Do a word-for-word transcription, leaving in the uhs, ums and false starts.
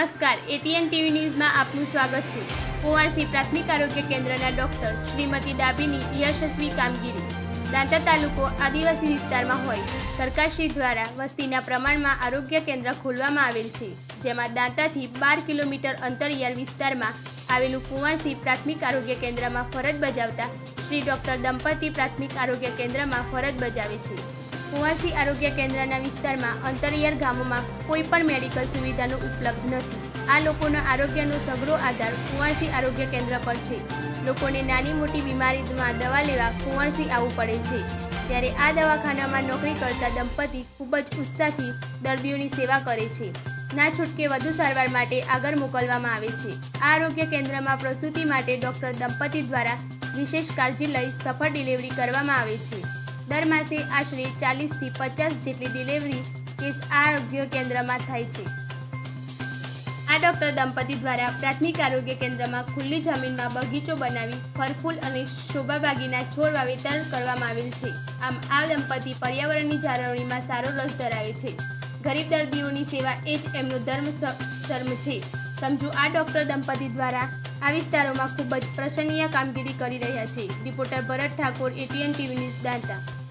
नमस्कार ATN TV news में आपનું સ્વાગત છે। કુંવારસી પ્રાથમિક આરોગ્ય કેન્દ્રના ડોક્ટર શ્રીમતી ડાબીની યશસ્વી કામગીરી। દાંતા તાલુકો આદિવાસી વિસ્તારમાં હોય સરકારશ્રી દ્વારા વસ્તીના પ્રમાણમાં આરોગ્ય કેન્દ્ર ખોલવામાં આવેલ છે, જેમાં દાંતાથી બાર કિલોમીટર અંતરિયાળ વિસ્તારમાં આવેલું કુંવારસી પ્રાથમિક આરોગ્ય કેન્દ્રમાં ફરજ બજાવતા શ્રી ડોક્ટર દંપતી પ્રાથમિક આરોગ્ય કેન્દ્રમાં ફરજ બજાવે છે। કુંવારસી આરોગ્ય કેન્દ્રના વિસ્તારમાં અંતરિયાળ ગામોમાં કોઈ પણ મેડિકલ સુવિધાનો ઉપલબ્ધ નથી। આ લોકોના આરોગ્યનો સઘળો આધાર કુંવારસી આરોગ્ય કેન્દ્ર પર છે। લોકોને નાની મોટી બીમારીમાં દવા લેવા કુંવારસી આવવું પડે છે, ત્યારે આ દવાખાનામાં નોકરી કરતા દંપતી ખૂબ જ ઉત્સાહથી દર્દીઓની સેવા કરે છે। ના છૂટકે વધુ સારવાર માટે આગળ મોકલવામાં આવે છે। આ આરોગ્ય કેન્દ્રમાં પ્રસૂતિ માટે ડોક્ટર દંપતી દ્વારા વિશેષ કાળજી લઈ સફળ ડિલિવરી કરવામાં આવે છે। दर मासे आश्रे चालीस थी पचास जेटली डिलीवरी केस आ आरोग्य केन्द्र में थाय छे। आ डॉक्टर दंपती द्वारा प्राथमिक आरोग्य केन्द्र में खुली जमीन में बगीचो बनावी फरफूल और शोभाबागीना छोड़ वावेतर करवामां आवेल छे। आम आ दंपती पर्यावरणनी जाळवणी में सारो रस धरावे छे। गरीब दर्दीओनी सेवा ए ज एमनो धर्म धर्म छे। समझू आ डॉक्टर दंपती द्वारा आ विस्तारों में खूब ज प्रशंसनीय कामगीरी करी रह्या छे। Reporter Bharat Thakur ATN TV news दांता।